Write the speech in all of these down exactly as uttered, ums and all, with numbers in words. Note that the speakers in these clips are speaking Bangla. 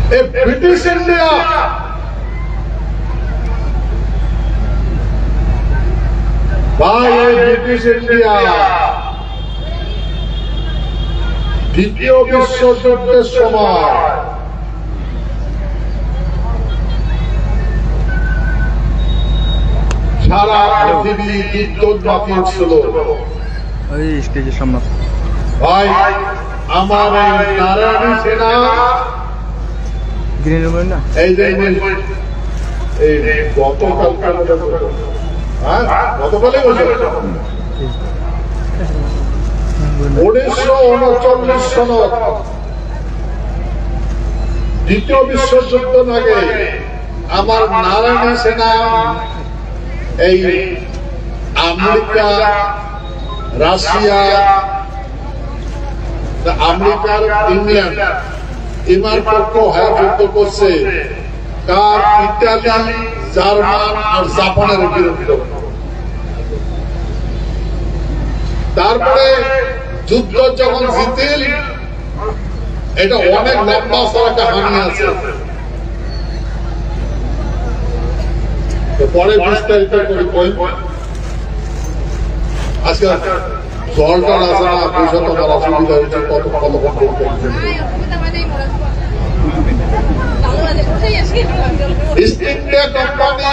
ব্রিটিশ ইন্ডিয়া ভাই, ব্রিটিশ ইন্ডিয়া দ্বিতীয় বিশ্বযুদ্ধের সময় সারা পৃথিবী বিদ্যুৎ মাতিয়েছিল। ভাই, আমার এই নারায়ণী সেনা এই যে এই গতকাল হ্যাঁ গতকালই বলছে উনিশশো উনচল্লিশ সনত দ্বিতীয় বিশ্বযুদ্ধ আগে আমার নারায়ণী সেনা এই আমেরিকা, রাশিয়া, আমেরিকার ইংল্যান্ড এমার পক্ষ হয়ে যুদ্ধ করছে, কার ইটালি, জার্মান আর জাপানের বিরুদ্ধে। তারপরে যুদ্ধ যখন জিতিল, এটা অনেক লম্বা সারা কাহিনী আছে, পরে বিস্তারিত করি। কই আজকে জলটা আছে না, পয়সা তোমার অসুবিধা হচ্ছে, কত কত ইস্ট ইন্ডিয়া কোম্পানি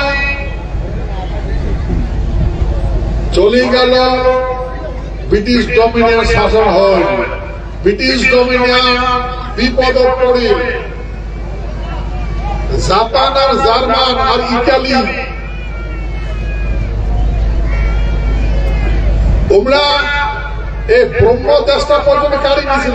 চলে গেল, ব্রিটিশ ডমিনিয়ন শাসন হয়, ব্রিটিশ ডমিনিয়ন বিপদ পড়ে জাপান আর জার্মান আর ইটালি তোমরা এই ব্রহ্ম দেশটা পর্যন্ত কাড়ি গেছিল।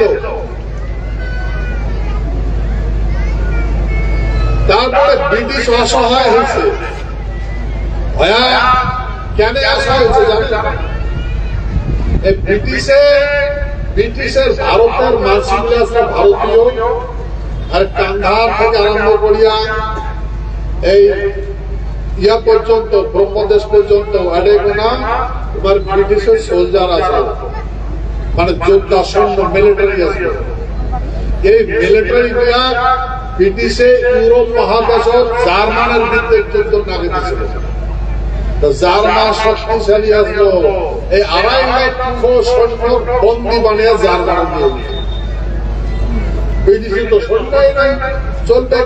তারপরে ব্রিটিশ অসহায় হয়েছে। ভয়া কেন অসহায় হয়েছে জানেন? এই ব্রিটিশে ব্রিটিশের ভারতের মানসিকতা ভারতীয়, আর কান্ধার থেকে আরম্ভ করিয়া এই ইয়া পর্যন্ত ব্রহ্মদেশ পর্যন্ত এডেগোনা তোমার ব্রিটিশের সোলজার আছে, মানে যোদ্ধা সৈন্য মিলিটারি আছে। এই মিলিটারি দিয়া ব্রিটিশে ইউরোপ মহাদেশ জার্মানের বিরুদ্ধে যুদ্ধ নামে দিয়েছিল। জার্মান শক্তিশালী আসলো, এই আড়াই লক্ষ সৈন্য বন্দী বানিয়ে জার্মান দিয়ে ব্রিটিশ তো সৈন্যই নাই, চলতে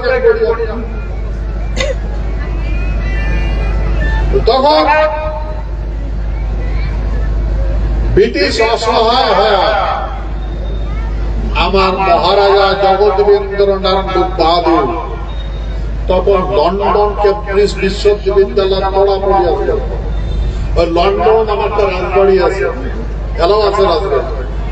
তখন ব্রিটিশ অসহায় হয় আমার মহারাজা জগৎবীন্দ্রনাথ বাহাদুর তখন লন্ডন কেমব্রিজ বিশ্ববিদ্যালয় পড়া পড়ি আছে। ওই লন্ডন আমার তো রাজবাড়ি আছে, খেলাও আছে রাজবাড়ি।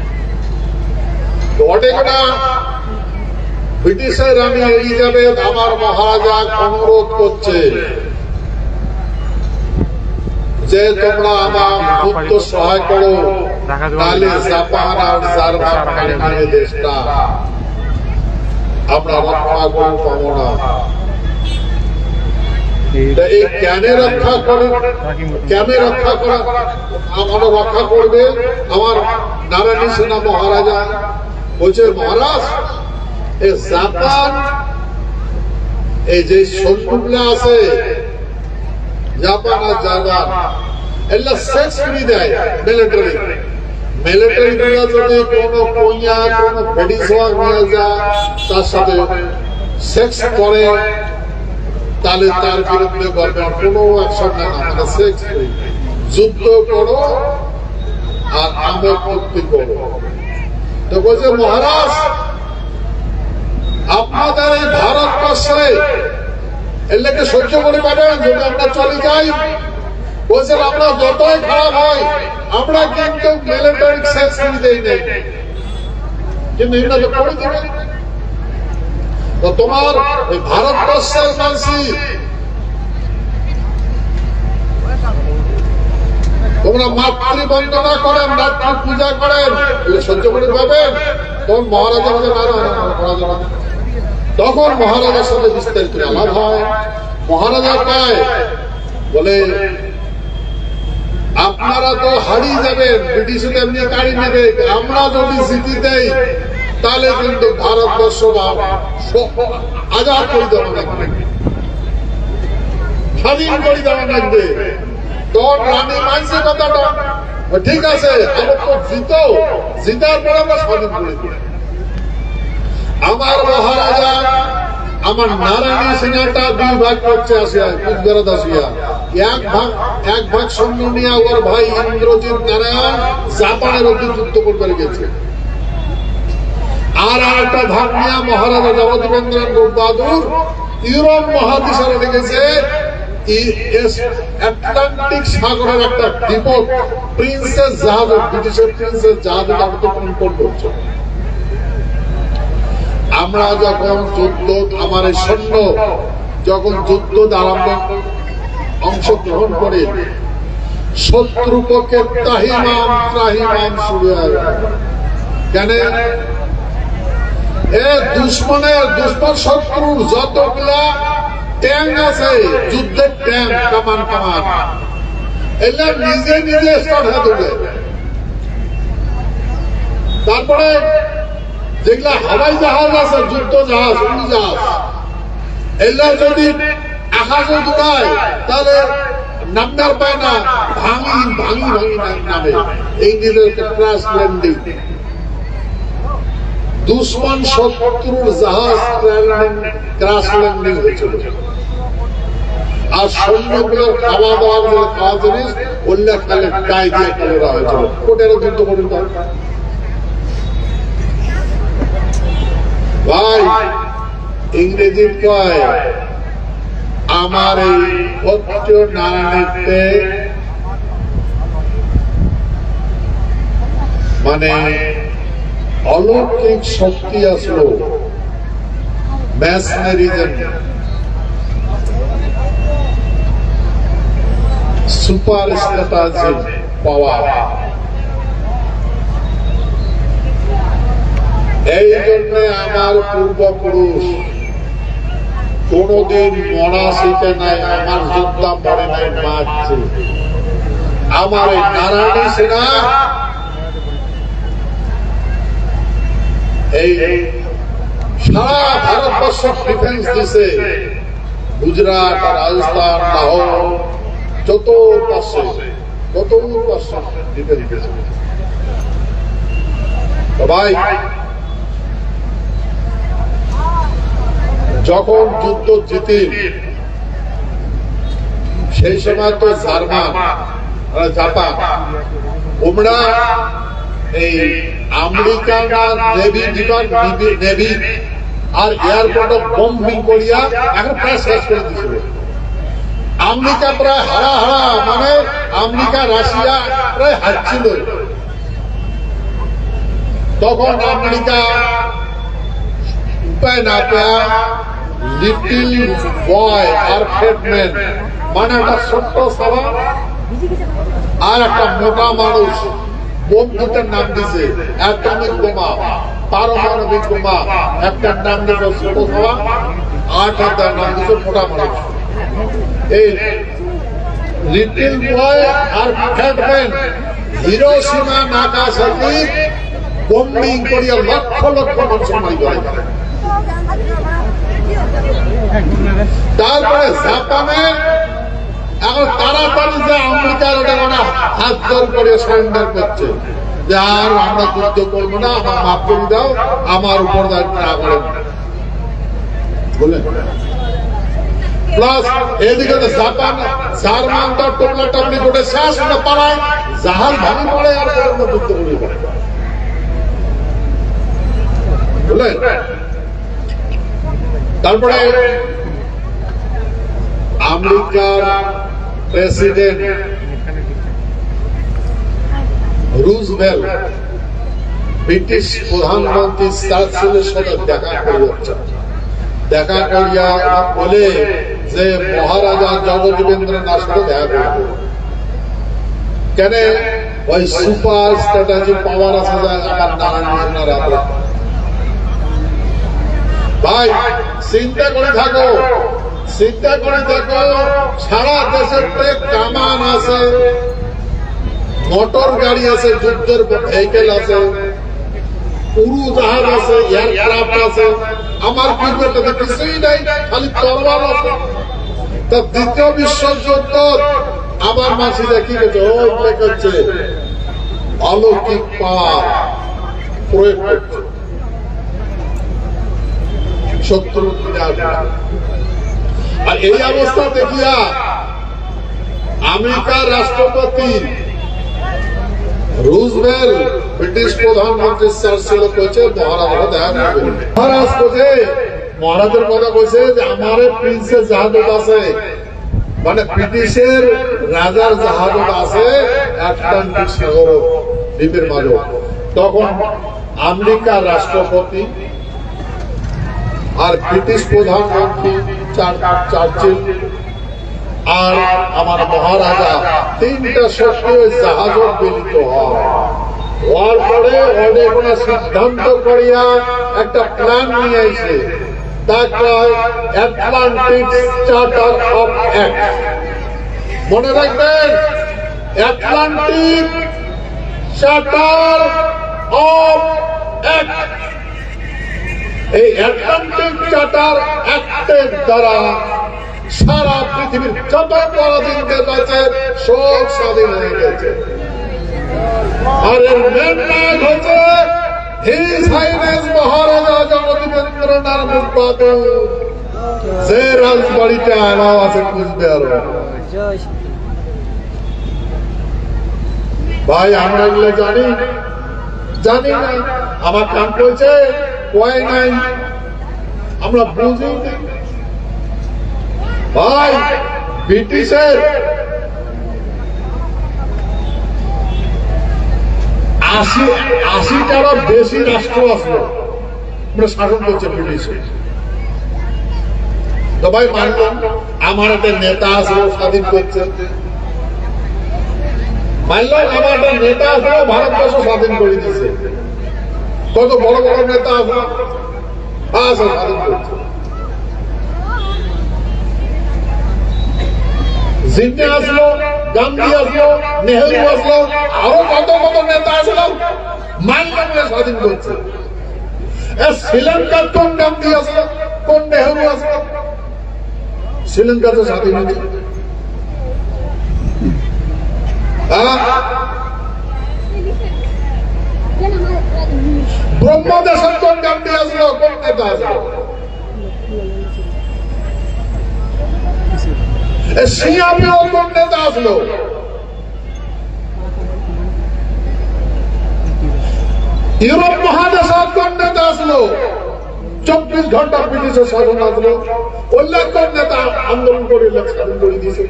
ওটা ব্রিটিশের রানী এলিজাবেথ আমার মহারাজা অনুরোধ করছে যে তোমরা আমার যুদ্ধ সহায় করো, তাহলে জাপান আর জার্মান দেশটা আমরা রক্ষা করে পাবো না। এই কেনে রক্ষা করে, কেনে রক্ষা করা আমরা রক্ষা করবে আমার নারায়ণী সেনা মহারাজা বলছে, মহারাজ এই জাপান এই যে সৈন্যগুলা আছে, জাপান আর জার্মান এগুলা সেক্স ফ্রি দেয় মিলিটারি। মিলিটারি গুলা যদি কোনো কইয়া কোনো ভেডিসোয়ার নিয়ে যায়, তার সাথে সেক্স করে, তাহলে তার বিরুদ্ধে গভর্নমেন্ট কোনো অ্যাকশন নেয় না, মানে সেক্স ফ্রি। যুদ্ধ করো আর আমোদ মুক্তি করো। তো বলছে, মহারাজ আপনাদের এই ভারতবর্ষে এলাকে সহ্য করে পাবেন যদি আমরা চলে যাই? বলছেন আমরা যতই খারাপ হয় আমরা কিন্তু মিলিটারি সেক্স ফ্রি দেই নাই, কিন্তু এটা তো করে দেবে। তো তোমার এই ভারতবর্ষের মানসি তোমরা মাতৃ বন্দনা করেন, মাতৃ পূজা করেন, সহ্য করে পাবেন? তখন মহারাজা বলে না না, তখন মহারাজার সাথে বিস্তারিত আলাপ হয়। মহারাজা পায় বলে, আপনারা তো হারিয়ে যাবেন, ব্রিটিশ এমনি গাড়ি নেবে, আমরা যদি জিতি দেই তাহলে কিন্তু ভারতবর্ষ আজাদ করে দেওয়া লাগবে, স্বাধীন করে দেওয়া লাগবে। তখন রানী মানছে কথাটা, ঠিক আছে আমার তো জিত, জিতার পরে আমরা স্বাধীন করে দিই। আমার মহারাজা আমার নারায়ণী সেনাটা দুই ভাগ করছে আসিয়া কুচবেড়াত আসিয়া, এক ভাগ এক ভাগ সৈন্য নিয়ে ওর ভাই ইন্দ্রজিৎ নারায়ণ জাপানের অব্দি যুদ্ধ করতে গেছে, আর একটা ভাগ নিয়ে মহারাজা জগদীবেন্দ্র বাহাদুর ইউরোপ মহাদেশে লেগেছে আটলান্টিক সাগরের একটা দ্বীপ প্রিন্সেস জাহাজ, ব্রিটিশের প্রিন্সেস জাহাজ কন্ট্রোল করছে। আমরা যখন যুদ্ধ আমার সৈন্য যখন যুদ্ধ আরম্ভ অংশগ্রহণ করে শত্রু পক্ষের তাহিমাম ত্রাহিমাম শুরু হয়। কেন এ দুশ্মনের দুশ্মন শত্রুর যতগুলা ট্যাঙ্ক আছে, যুদ্ধের ট্যাঙ্ক, কামান কামান এগুলা নিজে নিজে স্টার্ট হয়ে দেবে। তারপরে যেগুলা হাওয়াই জাহাজ আছে, যুদ্ধ জাহাজ, উড়ি জাহাজ, এগুলা যদি আকাশে দৌড়ায় তাহলে নাম্বার পায় না, ভাঙি ভাঙি ভাঙি নামে, ইংরেজের ক্র্যাশ ল্যান্ডিং। দুশ্মন শত্রুর জাহাজ ক্র্যাশ ল্যান্ডিং হয়েছিল, আর সৈন্যগুলোর খাওয়া দাওয়া খাওয়া জিনিস উল্লেখ কালে গায়ে দিয়ে করা হয়েছিল। কোটের যুদ্ধ করুন ভাই, ইংরেজি কয় আমার এই ভক্ত নারায়ণীতে মানে অলৌকিক শক্তি আসলো, ম্যাসনারিজম, সুপার স্ট্র্যাটেজি পাওয়ার। এই জন্য আমার পূর্বপুরুষ কোনদিন মরা শিখে নাই, আমার যোদ্ধা মরে নাই, মারছে। আমার এই নারায়ণী সেনা এই সারা ভারতবর্ষ ডিফেন্স দিছে, গুজরাট, রাজস্থান, লাহোর, যত পাশে যত পাশে ডিফেন্স দিছে। ভাই যখন যুদ্ধ জিতে সেই সময় তো জার্মান, জাপান, ওমরা এই আমেরিকান নেভি নেভি আর এয়ারপোর্ট বম্বিং করিয়া এখন প্রায় শেষ করে দিয়েছিল। আমেরিকা প্রায় হারা হারা, মানে আমেরিকা রাশিয়া প্রায় হারছিল। তখন আমেরিকা উপায় না পেয়া লিটিল বয় আর ফেডম্যান, মানে একটা ছোট্ট সভা আর একটা মোটা মানুষ, বোম দুটার নাম দিছে অ্যাটমিক বোমা, পারমাণবিক বোমা। একটার নাম দিল ছোট সভা, আট হাজার নাম দিচ্ছে মোটা মানুষ। এই লিটিল বয় আর ফেডম্যান হিরোশিমা নাগাসাকি বম্বিং করিয়া লক্ষ লক্ষ মানুষ মারি গেল। তারপরে জাপানে এখন তাড়াতাড়ি যে আমেরিকার হাত জোর করে সারেন্ডার করছে যে আর আমরা যুদ্ধ করবো না, আমার মাফ করে দাও, আমার উপর দায়িত্ব না করেন বলে। প্লাস এদিকে জাপান জার্মান তো টোপলা টাপলি করে শেষ হতে পারায় জাহাজ ভাঙি পড়ে, আর যুদ্ধ করে বুঝলেন। তারপরে আমেরিকার প্রেসিডেন্ট রুজভেল্ট ব্রিটিশ প্রধানমন্ত্রী চার্চিলের সাথে দেখা করে যাচ্ছে। দেখা করিয়া বলে যে মহারাজা জগদীবেন্দ্রনাথ সাথে দেখা করবে। কেন ওই সুপার স্ট্র্যাটেজি পাওয়ার আছে আমার নারায়ণ হাতে। ভাই চিন্তা করে থাকো, চিন্তা করে দেখো, সারা দেশের কামান আছে, মোটর গাড়ি আছে, যুদ্ধের ভেহিকেল আছে, উড়ু জাহাজ আছে, এয়ারক্রাফট আছে, আমার পূর্বেটাতে কিছুই নাই, খালি তরবাল আছে। তা দ্বিতীয় বিশ্বযুদ্ধ আমার মাঝে দেখি গেছে ওই লেখাচ্ছে অলৌকিক পাওয়ার প্রয়োগ করছে শত্রু বিনাশ। আর এই অবস্থা দেখিয়া আমেরিকার রাষ্ট্রপতি রুজভেল্ট ব্রিটিশ প্রধানমন্ত্রী চার্চিল কইছে মহারাজ দেখা করবেন। মহারাজ কইছে মহারাজের কথা কইছে যে আমার প্রিন্সেস জাহাজ আছে, মানে ব্রিটিশের রাজার জাহাজ আছে আটলান্টিক সাগর দ্বীপের মাঝে। তখন আমেরিকার রাষ্ট্রপতি আর ব্রিটিশ প্রধানমন্ত্রী চার্চিল আর আমার মহারাজা তিনটা শক্তি ওই জাহাজ মিলিত হয়। হওয়ার পরে অনেক সিদ্ধান্ত করিয়া একটা প্ল্যান নিয়ে এসে তাকে অ্যাটলান্টিক চার্টার অফ অ্যাক্ট, মনে রাখবেন অ্যাটলান্টিক চার্টার অফ অ্যাক্ট। এই অ্যাটলান্টিক চার্টার অ্যাক্টের দ্বারা সারা পৃথিবীর যত পরাধীনদের কাছে সব স্বাধীন হয়ে গেছে। আর এর মেন নায়ক হচ্ছে হিজ হাইনেস মহারাজা জগদীন্দ্রনাথ মুখপাত্র, যে রাজবাড়িটা আনা আছে কুচবিহার। ভাই আমরা এগুলো জানি জানি না, আমার কান কইছে কয় নাই, আমরা বুঝি ভাই। ব্রিটিশের আশি আশিটারও বেশি রাষ্ট্র আসলো আমরা শাসন করছে ব্রিটিশ। তো ভাই মানলাম আমার একটা নেতা আসলো স্বাধীন করছে, মানলাম আমার একটা নেতা আসলো ভারতবর্ষ স্বাধীন করে দিচ্ছে। কত বড় বড় নেতা আসলো আসো স্বাধীন করছে। জিন্না আসলো, গান্ধী আসলো, নেহরু আসলো, আরো কত কত নেতা আসলো, মানলাম স্বাধীন করছে। শ্রীলঙ্কার কোন গান্ধী আসলো, কোন নেহরু আসলো, শ্রীলঙ্কাতে স্বাধীন হয়েছে। ব্রহ্মদেশের কোন গান্ধী আসলো, কোন নেতা আসলো, সিঙ্গাপুরের কোন নেতা আসলো, ইউরোপ মহাদেশের কোন নেতা আসলো, চব্বিশ ঘন্টা ব্রিটিশের শাসন আসলো, ওল্লা কোন নেতা আন্দোলন করে স্বাধীন করে দিয়েছে।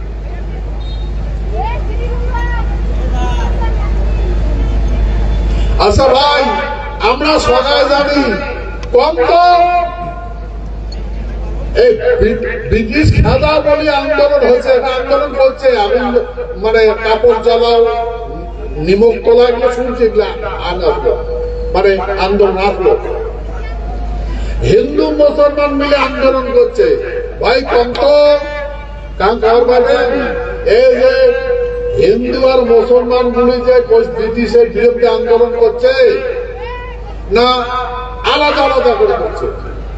আচ্ছা ভাই আমরা সবাই জানি কম তো এই ব্রিটিশ খাজা বলে আন্দোলন হয়েছে, আন্দোলন করছে, আমি মানে কাপড় জ্বালাও নিমক তোলা এগুলো শুনছি, মানে আন্দোলন আসলো। হিন্দু মুসলমান মিলে আন্দোলন করছে, ভাই কম তো কারণ খবর পাবেন এই যে হিন্দু আর মুসলমান গুলি যে ব্রিটিশের বিরুদ্ধে আন্দোলন করছে না আলাদা আলাদা করে করছে।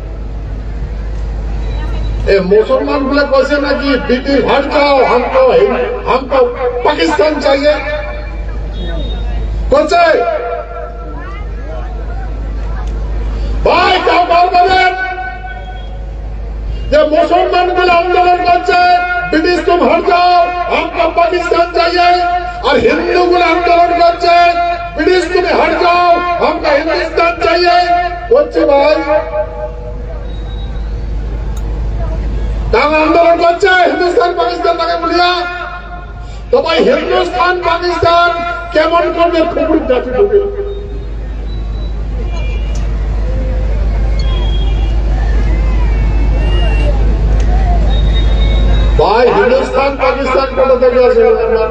मुसलमान बोले कैसे ना कि ब्रिटिश हट जाओ, हमको हमको पाकिस्तान चाहिए कैसे भाई क्या बात करें। जब मुसलमान बोले आंदोलन करते ब्रिटिश तुम हट जाओ, हमको पाकिस्तान चाहिए, और हिंदू बोले आंदोलन करते ब्रिटिश तुम हट जाओ, हमको हिंदुस्तान चाहिए। कैसे भाई आंदोलन करছে হিন্দুস্তান পাকিস্তান তাকে বলিয়া, তো ভাই হিন্দুস্তান পাকিস্তান কেমন করবে খুবই জাতি ঢুকে। ভাই হিন্দুস্তান পাকিস্তান কোথা থেকে আসে?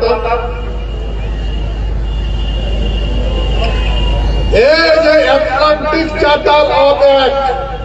এই যে আটলান্টিক চার্টার অফ অ্যাক্ট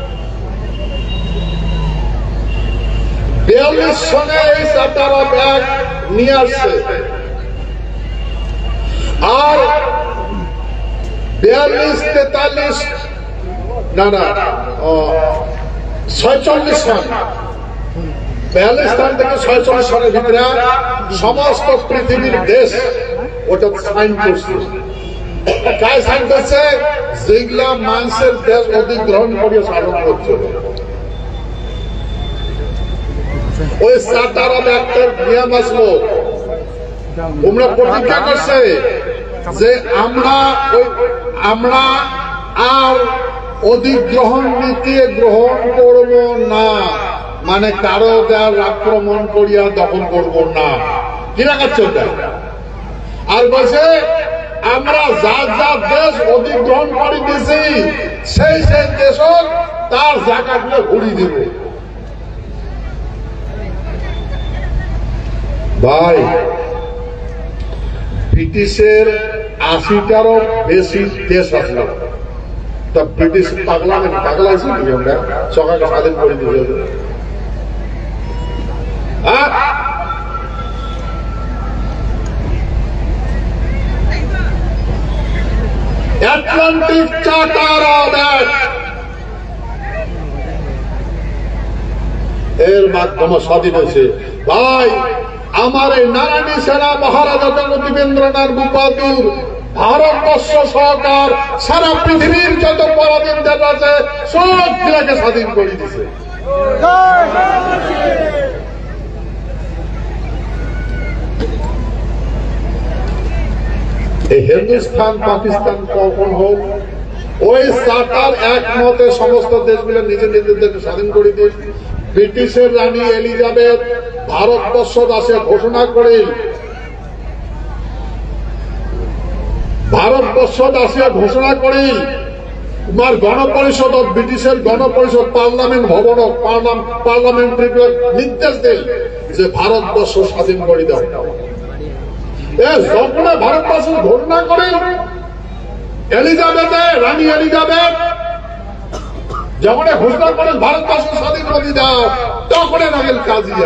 বিয়াল্লিশ সনে এই চার্টার অফ অ্যাক্ট নিয়ে আসছে। আর বিয়াল্লিশ তেতাল্লিশ না না ছয়চল্লিশ সন বিয়াল্লিশ সাল থেকে ছয়চল্লিশ সনের ভিতরে সমস্ত পৃথিবীর দেশ ওটা সাইন করছে। কাজ সাইন করছে যেগুলা মানুষের দেশ অধিগ্রহণ করে শাসন করছে। ওই চারটার একটা নিয়ম আসলো, তোমরা প্রতিজ্ঞা করছে যে আমরা ওই আমরা আর অধিগ্রহণ নীতি গ্রহণ করব না, মানে কারো দেওয়ার আক্রমণ করিয়া দখল করব না। কি রাখাচ্ছে ওটা? আর বলছে আমরা যার যার দেশ অধিগ্রহণ করে দিয়েছি সেই সেই দেশ তার জায়গাগুলো ঘুরিয়ে দেব। ভাই, ব্রিটিশের আশিটারও বেশি দেশ আসলো, তা ব্রিটিশ পাগলামেন পাগলাইছি নাকি আমরা সকালকে স্বাধীন করে দিয়েছে? হ্যাঁ, আটলান্টিক চার্টার অফ অ্যাক্ট এর মাধ্যমে স্বাধীন হয়েছে। ভাই, আমার এই নারায়ণী সেনা মহারাজা জগদীবেন্দ্রনাথ বহাদুর ভারতবর্ষ সরকার সারা পৃথিবীর যত পরাধীন দেশ আছে সব জেলাকে স্বাধীন করে দিছে। এই হিন্দুস্তান পাকিস্তান কখন হোক, ওই চার্টার একমতে সমস্ত দেশগুলো নিজের নিজেদেরকে স্বাধীন করে দিয়ে ব্রিটিশের রানী এলিজাবেথ ভারতবর্ষ দাসে ঘোষণা করে ভারতবর্ষ দাসে ঘোষণা করে তোমার গণপরিষদ ব্রিটিশের গণপরিষদ পার্লামেন্ট ভবন পার্লামেন্টারি নির্দেশ দেন যে ভারতবর্ষ স্বাধীন করে দাও। যখন ভারতবর্ষ ঘোষণা করে এলিজাবেথ রানী এলিজাবেথ যখন ঘোষণা করেন ভারতবর্ষ স্বাধীন করে দাও, তখন নাগেল কাজিয়া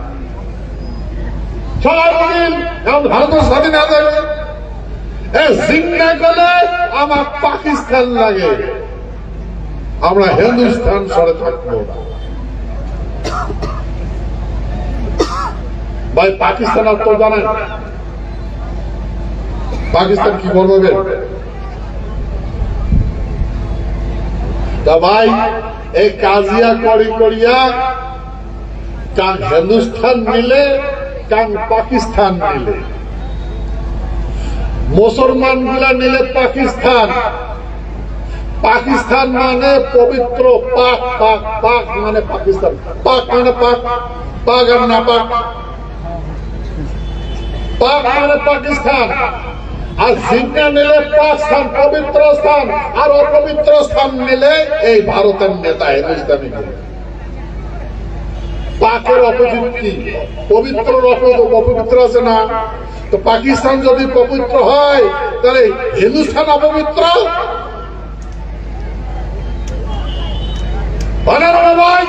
সবাই বলেন এখন ভারতবর্ষ স্বাধীন হয়ে যাবে। জিঙ্গা গেলে আমার পাকিস্তান লাগে, আমরা হিন্দুস্তান সরে থাকবো। ভাই, পাকিস্তান আর তো জানেন পাকিস্তান কি বলবে? তা ভাই, এই কাজিয়া করি করিয়া কান হিন্দুস্তান মিলে কান পাকিস্তান মিলে, মুসলমান গুলা নিলে পাকিস্তান। পাকিস্তান মানে পবিত্র, পাক পাক পাক মানে পাকিস্তান, পাক মানে পাক, পাক আর না পাক, পাক মানে পাকিস্তান। আর জিন্না নিলে পাকিস্তান পবিত্র স্থান, আর অপবিত্র স্থান নিলে এই ভারতের নেতা হিন্দুস্তানি। পাকের অপোজিট কি? পবিত্র অপবিত্র আছে না? তো পাকিস্তান যদি পবিত্র হয় তাহলে হিন্দুস্তান অপবিত্র? ভাই,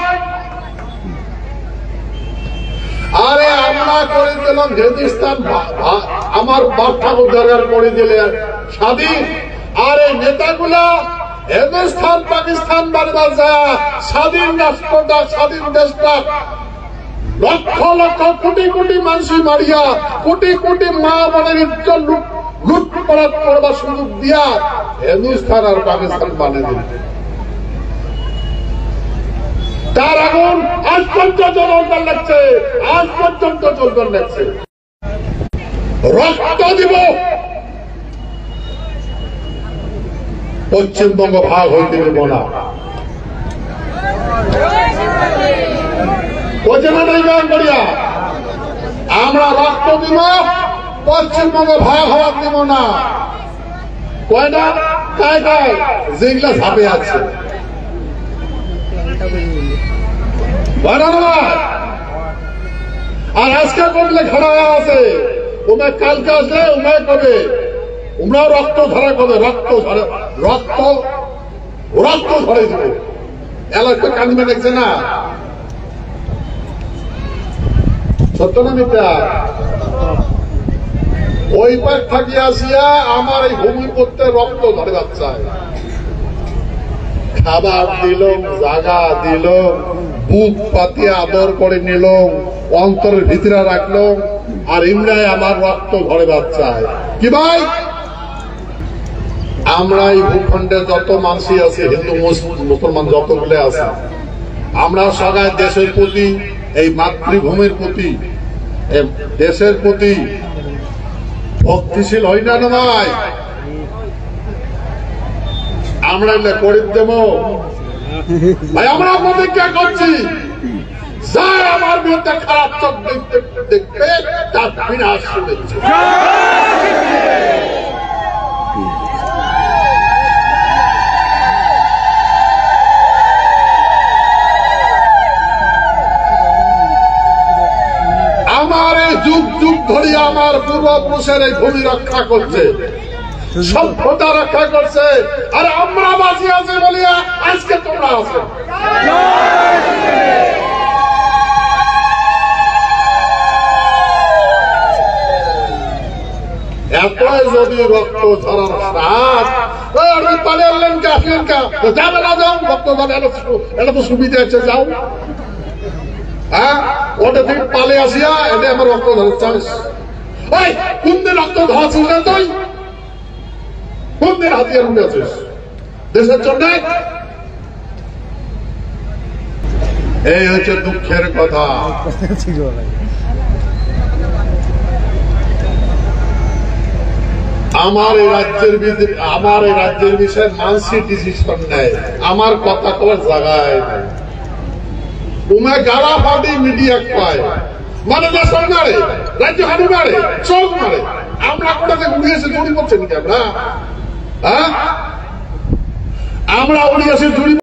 আরে আমরা করে দিলাম হিন্দুস্তান, আমার বাপ ঠাকুর দরকার করে দিলে স্বাধীন। আর এই নেতাগুলা হিন্দুস্তান পাকিস্তান বারবার যায় স্বাধীন রাষ্ট্রটা স্বাধীন দেশটা লক্ষ লক্ষ কোটি কোটি মানুষ মারিয়া কোটি কোটি মা বোনের ইজ্জত লুটপাট করবার সুযোগ দিয়া হিন্দুস্তান আর পাকিস্তান বানিয়ে দিল। তার আগুন আজ পর্যন্ত জ্বলবার লাগছে, আজ পর্যন্ত জ্বলবার লাগছে। রক্ত দিব, পশ্চিমবঙ্গ ভাগ হইতে দেব না। আমরা রক্ত দিব, পশ্চিমবঙ্গ ভাগ হওয়ার দিব না। কয়টা কায় কায় যেগুলা ঝাঁপে আছে আর আজকে করলে ঘরা আছে, ওমে কালকে আসলে ওমে কবে তোমরা রক্ত ধরা কবে রক্ত ধরে রক্ত রক্ত ধরে দেবে। এলাকা কান্দিমে দেখছে না, সত্য না মিথ্যা? ওই পাশ থাকি আসিয়া আমার এই ভূমির করতে রক্ত ধরে যাচ্ছে। খাবার দিল, জাগা দিল, বুক পাতিয়া আদর করে নিল, অন্তরের ভিতরে রাখলো, আর ইমরায় আমার রক্ত ঘরে বাচ্চায়। কি ভাই, আমরা এই ভূখণ্ডে যত মানুষই আছে, হিন্দু মুসলমান যতগুলো আছে, আমরা সবাই দেশের প্রতি, এই মাতৃভূমির প্রতি, দেশের প্রতি ভক্তিশীল হই না নয়? আমরা গরিব দেব ভাই, আমরা প্রতিজ্ঞা করছি, যার আমার বিরুদ্ধে খারাপ চোখ দেখতে দেখবে তার বিনাশ শুনেছে। আমার এই যুগ যুগ ধরে আমার পূর্বপুরুষের এই ভূমি রক্ষা করছে, সভ্যতা রক্ষা করছে, আর আমরা বাঁচি আছি বলিয়া আজকে তোমরা আছো। এত যদি রক্ত ঝরার সাথ পালে আনলেন কে, আসলেন কে, যাবে না, যাও রক্ত ঝরা, এটা তো সুবিধা আছে, যাও। হ্যাঁ, ওটা থেকে পালে আসিয়া এটা আমার রক্ত ধরে চাস। ওই কোন দিন রক্ত ধরাছিস না তুই? কোন দিন হাতিয়ার উঠে আছিস দেশের জন্য? এই হচ্ছে দুঃখের কথা। আমার এই রাজ্যের আমার এই রাজ্যের বিষয়ে মানসি ডিসিশন নেয়, আমার কথা কবার জায়গায় নেই। তুমি গালা ফাটি মিডিয়া পায়, মানে দেশের মারে, রাজ্য খানি মারে, চোখ মারে। আমরা কোথাতে উড়িয়েছে চুরি করছে নাকি? আমরা হ্যাঁ, আমরা উড়িয়েছে চুরি